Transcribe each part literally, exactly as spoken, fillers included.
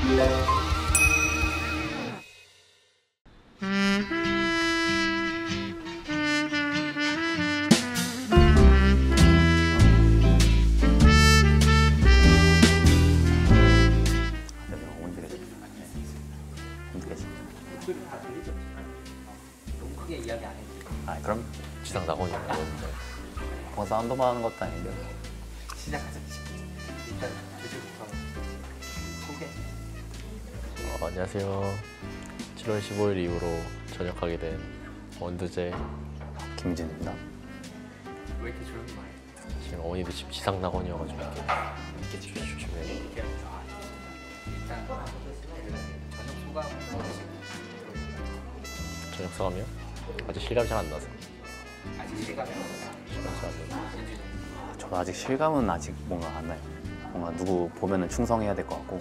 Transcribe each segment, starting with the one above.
너무 크게 이야기 안 해. 아 그럼 지상 낙원이야. 방송 한번만 하는 것도 아닌데. 시작하자. 일단 주제부터 소개. 어, 안녕하세요. 칠월 십오일 이후로 전역하게 된 원두재 김진입니다. 왜 이렇게 조용히 말해? 지금 어머니도 집 지상 낙원이어가지고 이렇게 이렇게 조심해. 이렇게 아, 일단 저녁 소감 어떠시고? 저녁 소감이요? 아직 실감이 잘 안 나서. 아직 실감이 안 나요. 실감이 잘 안 나서. 저도 아직 실감은 아직 뭔가 안 나요. 뭔가 누구 보면은 충성해야 될 것 같고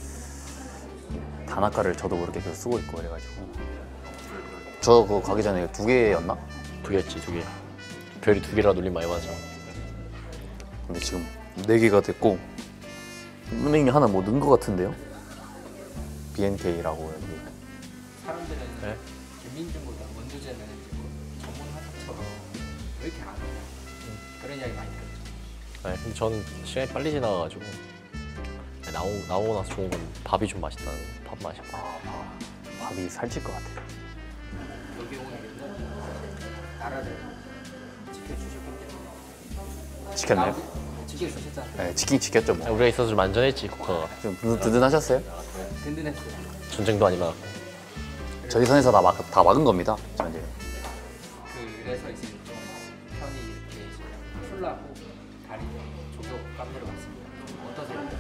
단아까를 저도 모르게 계속 쓰고 있고 그래가지고 저 그거 가기 전에 두 개였나? 두 개였지 두 개. 별이 두 개라 놀림 많이 받아. 근데 지금 네 개가 됐고 은행이 하나 뭐 넣은 것 같은데요? 비엔케이라고 여기. 사람들은 네? 김민준보다 원두재는 전문 화사처럼 왜 이렇게 안 오냐 그런 이야기 많이 들었죠. 네, 근데 저는 시간이 빨리 지나가가지고 나오, 나오고 나서 좋은 건 밥이 좀 맛있다는 거. 밥 맛있고. 아, 밥이 살찔 것 같아요. 여기 오는 나라를 지켜주시고 지켰나요? 지켜주셨잖아요. 네, 지킨 지켰죠 뭐. 우리가 있어서 좀 안전했지 국가가. 좀 든든하셨어요? 든든했어요. 전쟁도 아니면. 저희 선에서 다, 막, 다 막은 겁니다. 전쟁. 그래서 이제 좀 편히 이렇게 이제 풀라고 다리 조교 카페로 갔습니다. 어떠세요?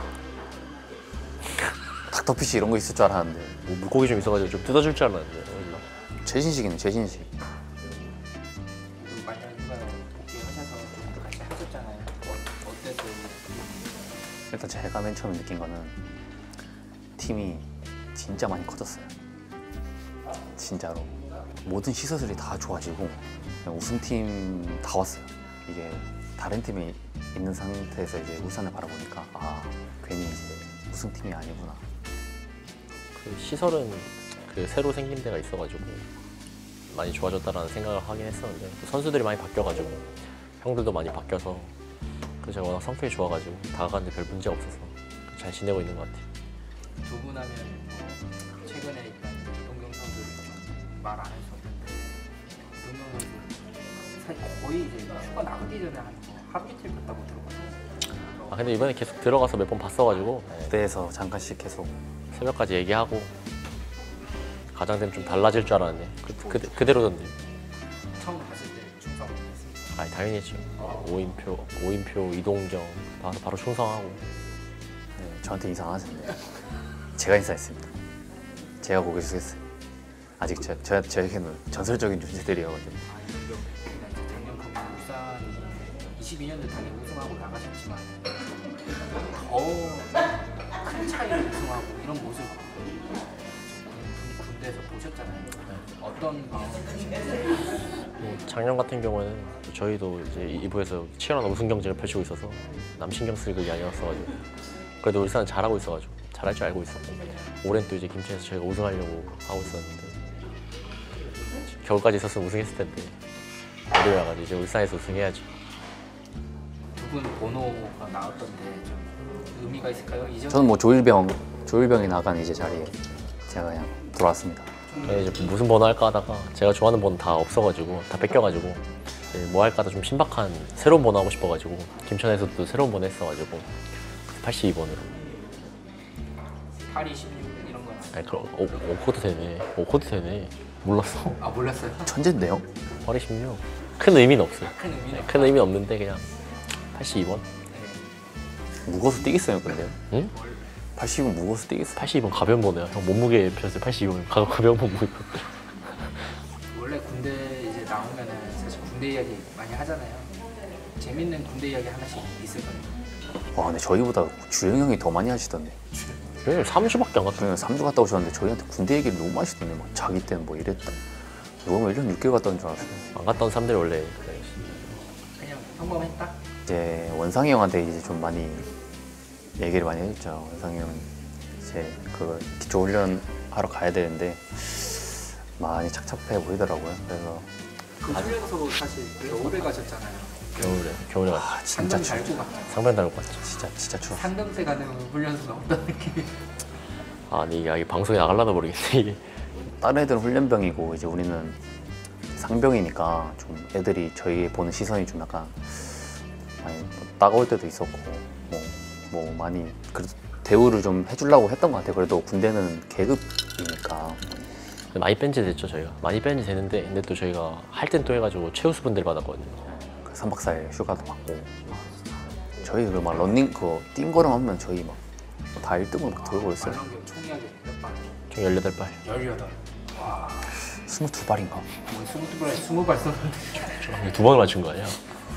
닥터피쉬 이런 거 있을 줄 알았는데 뭐 물고기 좀 있어가지고 좀 뜯어줄 줄 알았는데. 몰라. 최신식이네 최신식. 그리고 만약 누가 복귀하셔서 좀 같이 하셨잖아요. 어, 어땠어요? 일단 제가 맨 처음에 느낀 거는 팀이 진짜 많이 커졌어요. 진짜로 모든 시설들이 다 좋아지고 그냥 우승팀 다 왔어요. 이게 다른 팀이 있는 상태에서 이제 울산을 바라보니까 아 괜히 이제 우승팀이 아니구나. 그 시설은 그 새로 생긴 데가 있어가지고 많이 좋아졌다라는 생각을 하긴 했었는데 또 선수들이 많이 바뀌어가지고 형들도 많이 바뀌어서 그 제가 워낙 성격이 좋아가지고 다가가는데 별 문제 없어서 잘 지내고 있는 것 같아요. 두 분 하면 뭐 최근에 일단 이동경 선수를 말 안 할 수 없는데 이동경 선수 사실 거의 이제 휴가 나가기 전에 한 뭐 하루 이틀 갔다고 들었거든요. 아 근데 이번에 계속 들어가서 몇 번 봤어가지고 그때에서 잠깐씩 계속 새벽까지 얘기하고 가장 되면 좀 달라질 줄 알았는데 그, 그, 그대로던데. 처음 봤을 때 충성했습니다. 아니 당연히 했죠. 오인표, 오인표, 이동경 나와서 바로 충성하고. 네, 저한테 인사 안 하셨네요. 제가 인사했습니다. 제가 고개 숙였어요. 아직 저, 저, 저에게는 전설적인 존재들이어가지고 아, 이동경 그냥 이제 작년 보면 울산이 이십이 년도 당연히 우승하고 나가셨지만 더 큰 차이로 우승하고 이런 모습 군대에서 보셨잖아요. 어떤 마음이 드시나요? 뭐 작년 같은 경우에는 저희도 이제 이 부에서 치열한 우승 경쟁을 펼치고 있어서 남 신경 쓸 그게 아니었어가지고 그래도 울산은 잘하고 있어가지고 잘할 줄 알고 있었고 올해는 또 이제 김천에서 저희가 우승하려고 하고 있었는데 겨울까지 있었으면 우승했을 텐데 올해 와가지고 이제 울산에서 우승해야죠. 두 분 번호가 나왔던데 좀 의미가 있을까요? 이전 저는 뭐 조일병 조일병이 나간 이제 자리에 제가 그냥 돌아왔습니다. 네, 이제 무슨 번호 할까 하다가 제가 좋아하는 번호 다 없어가지고 다 뺏겨가지고 이제 뭐 할까 하다 좀 신박한 새로운 번호 하고 싶어가지고 김천에서도 새로운 번호 했어가지고 팔십이 번으로. 팔, 이십육 이런 거요? 아니 그럼 오, 오 코드 되네. 오 코드 되네. 몰랐어. 아 몰랐어요? 천재인데요? 팔, 이십육. 큰 의미는 없어요. 큰 의미는 네, 큰 의미 없는데 그냥 팔십이 번. 무거워서 뛰겠어요 근데요? 응? 팔십은 무거워서 뛰겠어요. 팔십이 번 가벼운 번호야. 형 몸무게 펴서 팔십이 번 가, 가벼운 몸무게. 원래 군대 이제 나오면은 사실 군대 이야기 많이 하잖아요. 재밌는 군대 이야기 하나씩 있을 거예요. 와 근데 저희보다 주영 형이 더 많이 하시던데. 그냥 삼 주밖에 안 갔다. 저희는 삼 주 갔다 오셨는데 저희한테 군대 얘기를 너무 하시던데 막 자기 때는 뭐 이랬다. 누가 뭐 일 년 육 개월 갔다 온 줄 알았어요. 안 갔다 온 사람들이 원래 그래. 그냥 평범했다? 이제 원상이 형한테 이제 좀 많이 얘기를 많이 해줬죠. 원상이 형은 이제 그 기초 훈련 하러 가야 되는데 많이 착잡해 보이더라고요. 그래서 그 훈련소 사실 겨울에 가셨잖아요. 겨울에 겨울에 갔죠. 아 진짜 상담 추워. 달고 갔죠. 상병 달고 갔죠. 진짜 진짜 추워. 상담세 가는 훈련소는 어떤 느낌이? 아 근데 이게 방송에 나가려다 모르겠네 이게. 다른 애들은 훈련병이고 이제 우리는 상병이니까 좀 애들이 저희 보는 시선이 좀 약간 많이 따가울 때도 있었고 뭐, 뭐 많이 그래도 대우를 좀 해주려고 했던 것 같아요. 그래도 군대는 계급이니까. 많이 뺀지 됐죠 저희가. 많이 뺀지 되는데 근데 또 저희가 할 땐 또 해가지고 최우수 분들 받았거든요. 그 삼 박 사 일 휴가도 받고 저희 그 막 런닝 그거 띵거름 하면 저희 막 다 일 등으로 막 들고 있어요. 말랑경 총이하게 몇 발? 총 열여덟 발. 열여덟. 와. 스물두 발인가? 뭐 스무 발 스무 발 쏘는데. 두 번을 맞춘 거 아니야?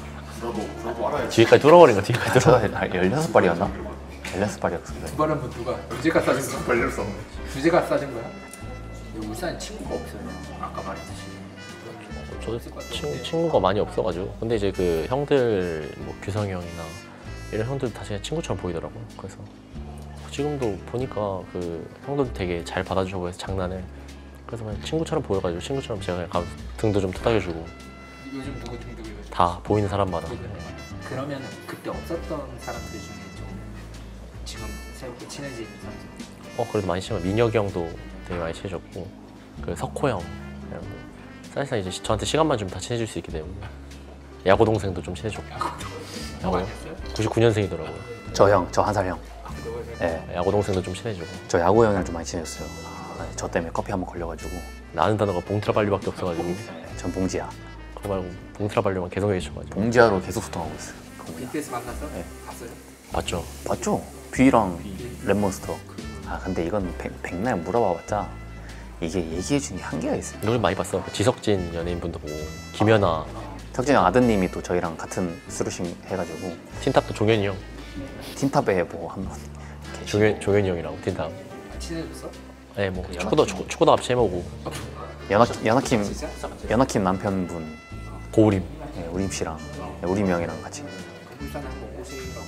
뒤에까지 뚫어버린 거 뒤에까지 제가 뚫어. 열여섯 발이었나? 열여섯 발이었어요. 두 발은 뭐 누가? 유재가 싸준 거야? 걸릴 수 없네. 유재가 싸준 거야? 근데 울산에 친구가 없어요. 아까 말했듯이. 저도 친, 친구가 많이 없어가지고 근데 이제 그 형들 뭐 규성이 형이나 이런 형들 다 제 친구처럼 보이더라고요. 그래서 지금도 보니까 그 형들도 되게 잘 받아주고 해서 장난을 그래서 그냥 친구처럼 보여가지고 친구처럼 제가 그냥 가- 등도 좀 토닥여주고 요즘 누구 등등 이거 다 보이는 사람마다 그러면 그때 없었던 사람들 중에 좀 지금 새롭게 친해진 사람. 어 그래도 많이 친해요. 민혁이 형도 되게 많이 친해졌고 그 석호 형 이런 거. 사실상 이제 시- 저한테 시간만 좀 다 친해질 수 있기 때문에 야구 동생도 좀 친해졌고 형 아니었어요? 구십구 년생이더라고요. 저 형, 저 한 살 형. 예, 야구 동생도 좀 친해지고 저 야구 형이랑 좀 많이 친해졌어요. 아, 저 때문에 커피 한 번 걸려가지고 나는 단어가 봉트라발류밖에 없어가지고 전 봉지야. 그거 말고 봉트라발류만 계속 얘기해줘가지고 봉지야로 계속 소통하고 있어요. 그 뭐야. 비피에스 만났어? 네. 봤어요? 봤죠? 봤죠? 뷔랑 랩몬스터. 아 근데 이건 백, 백날 물어봐봤자 이게 얘기해주는 게 한계가 있어요. 노래 많이 봤어. 지석진 연예인분도 보고 김연아 석진이 형 아드님이 또 저희랑 같은 수루싱 해가지고 틴탑도 종현이 형 틴탑에 뭐 한번 종현, 종현이 형이라고 틴탑 친해졌어? 네뭐 축구도 축구, 축구도 같이 해보고 연하 연하킴 진짜? 연하킴 남편분 고우림 예, 우림 씨랑 예, 우림 형이랑 같이 울산에 한번 오시라고.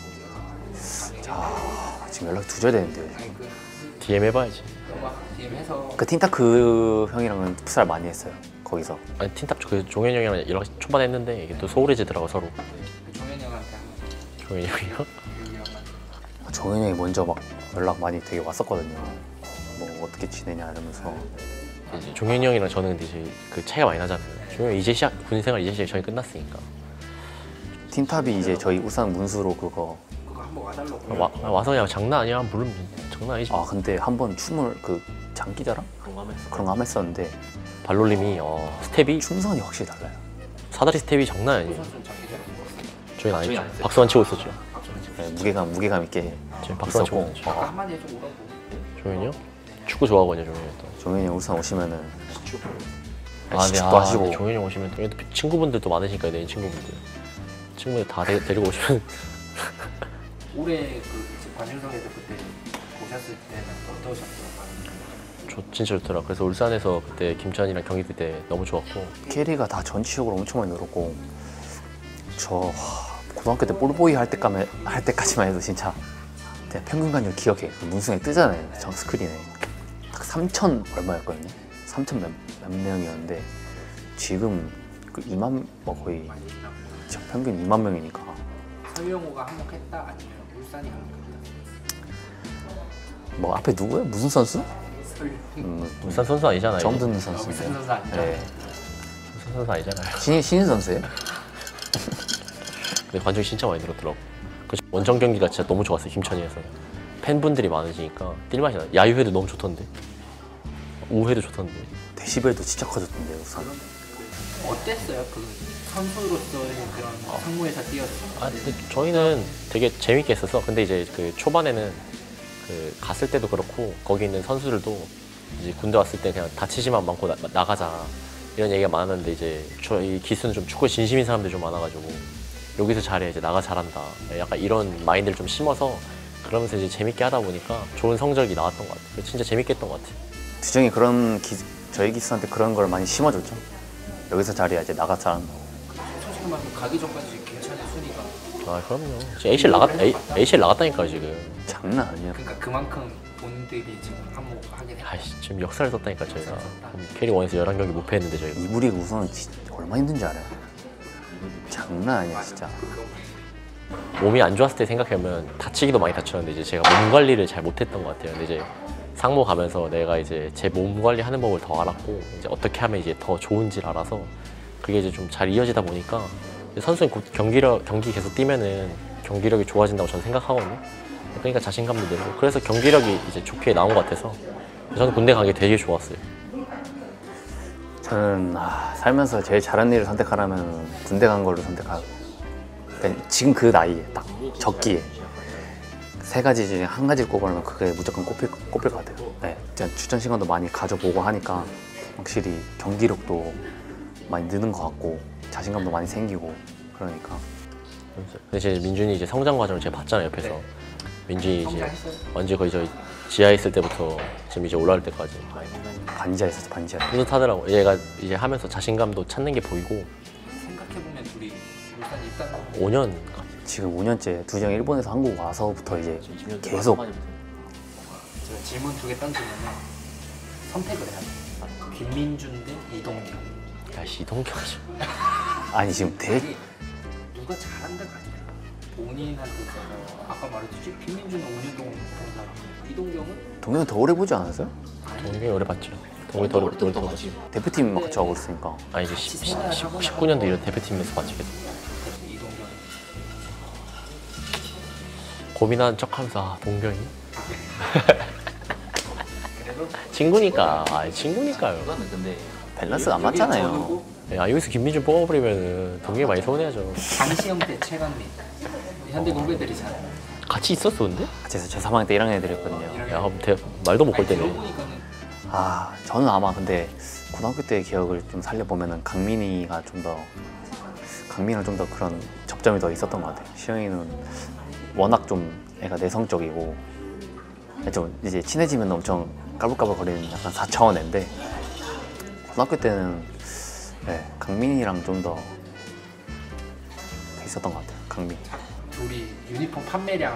자 지금 연락 두줘야 되는데요. 아니 그 디엠 해봐야지. 음악 디엠 해서 그 틴탑 그 형이랑은 풋살 많이 했어요. 거기서 아니 틴탑 그 종현이 형이랑 연락 초반에 했는데 이게 또 소홀해지더라고 서로. 그 종현이 형한테 한번 종현이 형이요? 여기 형한테 정현이 형이 먼저 막 연락 많이 되게 왔었거든요. 뭐 어떻게 지내냐 이러면서 이제 종현이 형이랑 저는 근데 이제 그 차이가 많이 나잖아요. 종현이 이제 시작 군 생활 이제 시작 저희 끝났으니까 틴탑이 이제 저희 울산 문수로 그거 그거 한번 와달라고. 와, 와서 그냥 장난 아니야 물론 장난 아니지. 아 근데 한 번 춤을 그 장기자랑 그런 거 한번 했었는데 발놀림이 어, 스텝이 춤선이 확실히 달라요. 사다리 스텝이 장난 아니에요. 선수는 장기자랑 먹었어요. 저희는 안 했죠. 박수만 치고 있었죠. 네, 무게감 무게감 있게 지금 박수만 치고 있었고 있었죠. 아까 한마디 해좀 오라고. 종현이 형? 축구 좋아하거든요 종현이 형 또. 종현이 형 울산 오시면은 아, 네, 식도 아, 하시고 네, 종현이 형 오시면 또 얘도 친구분들도 많으시니까 내 친구분들 친구들 다 데, 데리고 오시면 올해 그 이제 관중석에서 그때 보셨을 때는 어떠셨어요? 저 진짜 좋더라. 그래서 울산에서 그때 김찬이랑 경기 때 너무 좋았고 캐리가 다 전치적으로 엄청 많이 늘었고 저 와, 고등학교 때 볼보이 할 때까지 할 때까지만 해도 진짜 내가 평균 관절 기억해. 그 문승에 뜨잖아요. 정 스크린에 딱 삼천 얼마였거든요. 삼천 몇, 몇 명이었는데 지금 그 이만 뭐 거의 진짜 평균 이만 명이니까 설명호가 한몫했다 아니면 울산이 한몫했다? 뭐 앞에 누구예요? 무슨 선수? 설 음, 울산 선수 아니잖아요. 처음 듣는 울산 선수인데. 선수 아니죠? 네. 울산 선수 아니잖아요. 신인 신인 선수예요? 근데 관중이 진짜 많이 늘었더라고. 그 원정 경기가 진짜 너무 좋았어요. 김천이에서 팬분들이 많으시니까 뛸 맛이 나. 야유회도 너무 좋던데. 우회도 좋던데. 데시벨도 진짜 커졌던데 우선. 그럼 그 어땠어요? 그 선수로서의 그런 상무에서 뛰었을 때. 아, 근데 저희는 되게 재밌게 했었어. 근데 이제 그 초반에는 그 갔을 때도 그렇고 거기 있는 선수들도 이제 군대 왔을 때 그냥 다치지만 많고 나, 나가자 이런 얘기가 많았는데 이제 저희 기수는 좀 축구에 진심인 사람들이 좀 많아가지고 여기서 잘해 이제 나가 잘한다 약간 이런 마인드를 좀 심어서 그러면서 이제 재밌게 하다 보니까 좋은 성적이 나왔던 것 같아요. 진짜 재밌게 했던 것 같아요. 두정이 그런 기, 저희 기수한테 그런 걸 많이 심어줬죠. 여기서 잘해야지 나가 잘한다. 솔직히 말하면 가기 전까지 김천의 순위가 아 그럼요. 지금 에이씨엘 나갔 에이, 에이씨엘 나갔다니까 지금. 장난 아니야. 그러니까 그만큼 본인들이 지금 한몫하게 됐다. 아이씨 지금 역사를 썼다니까 저희가. 역사를 썼다. 캐리 원에서 열한 경기 못 패했는데 저희가. 이부 리그 우승은 진짜 얼마나 힘든지 알아요? 장난 아니야 진짜. 몸이 안 좋았을 때 생각하면 다치기도 많이 다쳤는데 이제 제가 몸 관리를 잘 못했던 것 같아요. 근데 이제 상무 가면서 내가 이제 제 몸 관리하는 법을 더 알았고 이제 어떻게 하면 이제 더 좋은지를 알아서 그게 이제 좀 잘 이어지다 보니까 선수는 곧 경기력 경기 계속 뛰면은 경기력이 좋아진다고 저는 생각하거든요. 그러니까 자신감도 늘고 그래서 경기력이 이제 좋게 나온 것 같아서 저는 군대 간 게 되게 좋았어요. 저는 아, 살면서 제일 잘한 일을 선택하라면 군대 간 걸로 선택하고 그러니까 지금 그 나이에 딱 적기에 세 가지 중에 한 가지를 꼽으면 그게 무조건 꼽힐, 꼽힐 것 같아요. 네, 진짜 출전 시간도 많이 가져보고 하니까 확실히 경기력도 많이 느는 것 같고 자신감도 많이 생기고 그러니까. 근데 이제 민준이 이제 성장 과정을 제가 봤잖아요 옆에서. 네. 민준이 이제 성장했어요? 완전 거의 저 지하에 있을 때부터 지금 이제 올라올 때까지 반지하 있었어 반지하. 뿌듯하더라고. 얘가 이제 하면서 자신감도 찾는 게 보이고. 생각해보면 둘이 울산 입단 오 년 지금 오 년째 두정 일본에서 한국 와서부터 이제 계속 제가 질문 두 개 던지면은 선택을 해야 돼. 김민준 대 이동경. 야씨 이동경이죠. 아니 지금 되게 이게 누가 잘한다가 아니라 본인한테 있어서 아까 말했듯이 김민준은 오 년 동안 본 사람, 이동경은 동현 더 오래 보지 않았어요? 동경이 오래 봤죠. 동경이 더 오래 오래 봤지. 대표팀 막 같이 하고 있으니까. 아니 이제 십구 년도 이런 대표팀에서 봤지 계속. 이동경. 고민하는 척하면서 아 동경이 그래도 친구니까 아 친구니까요. 밸런스가 안 여기 맞잖아요. 전우고 야 여기서 김민준 뽑아버리면은 동경이 많이 서운해하죠. 장시영 대 최강민. 현대 후배들이잖아요. 같이 있었어 근데? 같이 해서 제 삼 학년 때 일 학년 애들이었거든요. 야 대, 말도 못 걸 아니, 때네. 들어보니까는 아 저는 아마 근데 고등학교 때 기억을 좀 살려보면은 강민이가 좀 더 강민은 좀 더 그런 접점이 더 있었던 것 같아요. 시영이는 워낙 좀 애가 내성적이고 좀 이제 친해지면 엄청 까불까불거리는 약간 사 차원 애인데 고등학교 때는 네, 강민이랑 좀 더 있었던 것 같아요. 강민. 둘이 유니폼 판매량은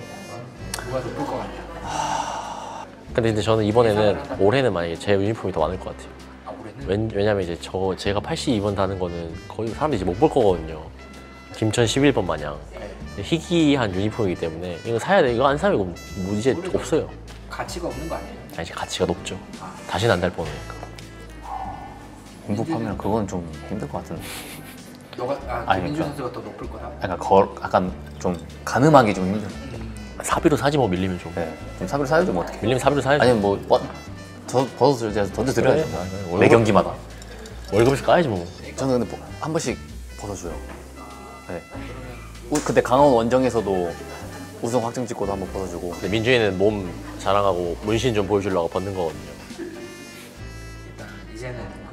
누가 높을 것 같아요? 근데, 근데 저는 이번에는 올해는 만약에 제 유니폼이 더 많을 것 같아요. 아 올해는? 왜, 왜냐면 이제 저 제가 팔십이 번 다는 거는 거의 사람들이 이제 못 볼 거거든요. 김천 십일 번 마냥 희귀한 유니폼이기 때문에 이거 사야 돼. 이거 안 사면 이거 뭐 이제 없어요. 가치가 없는 거 아니에요? 아니 이제 가치가 높죠. 다시는 안 달 뻔하니까. 공부 파면 그건 좀 힘들 것 같은데. 너가 아 아니, 김민준 그러니까. 선수가 더 높을 거다? 약간 거, 약간 좀 가늠하기 좀 힘들어. 음, 사비로 사지 뭐 밀리면 좀. 네, 좀 사비를 사야죠 뭐 어떻게. 밀리면 사비로 사야지. 아니면 뭐 뭐, 저 벗어서 제가 던져드려야죠. 그래. 아니, 아니, 매 월급- 경기마다. 월급에서 까야지 뭐. 저는 근데 뭐 한 번씩 벗어줘요. 네. 우- 그때 강원 원정에서도 우승 확정 찍고도 한 번 벗어주고. 근데 민준이는 몸 자랑하고 문신 좀 보여주려고 벗는 거거든요. 일단 이제는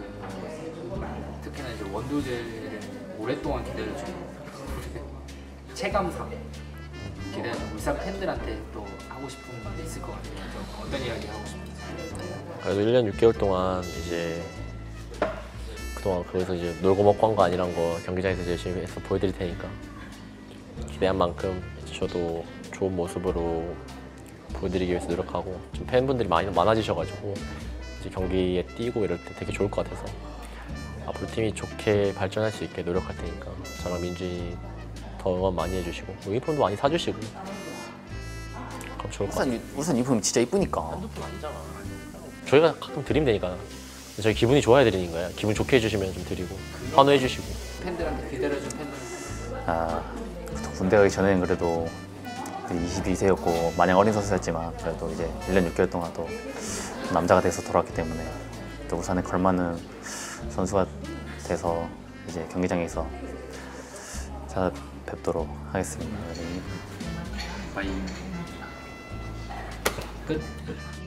그 특히나 이제 원도제를 오랫동안 기다려주고 체감상 기다려주고 울산 팬들한테 또 하고 싶은 게 있을 것 같아요. 좀 어떤 이야기 하고 싶은지. 그래도 일 년 육 개월 동안 이제 그동안 거기서 이제 놀고 먹고 한 거 아니란 거 경기장에서 열심히 해서 보여드릴 테니까 기대한 만큼 이제 저도 좋은 모습으로 보여드리기 위해서 노력하고 좀 팬분들이 많이 많아지셔가지고 이제 경기에 뛰고 이럴 때 되게 좋을 것 같아서 앞으로 팀이 좋게 발전할 수 있게 노력할 테니까 저랑 민준이 더 응원 많이 해주시고 유니폼도 많이 사주시고 그럼 좋을 것 같아요. 울산 유- 울산 유니폼 진짜 이쁘니까. 저희가 가끔 드리면 되니까 저희 기분이 좋아야 드리는 거야. 기분 좋게 해주시면 좀 드리고 환호해 주시고. 팬들한테 기다려준 팬들. 아, 또 군대 가기 전에는 그래도 이십이 세였고 마냥 어린 선수였지만 그래도 이제 일 년 육 개월 동안 또 남자가 돼서 돌아왔기 때문에 또 울산에 걸맞는 선수가 돼서 이제 경기장에서 찾아뵙도록 하겠습니다. 바이. 끝.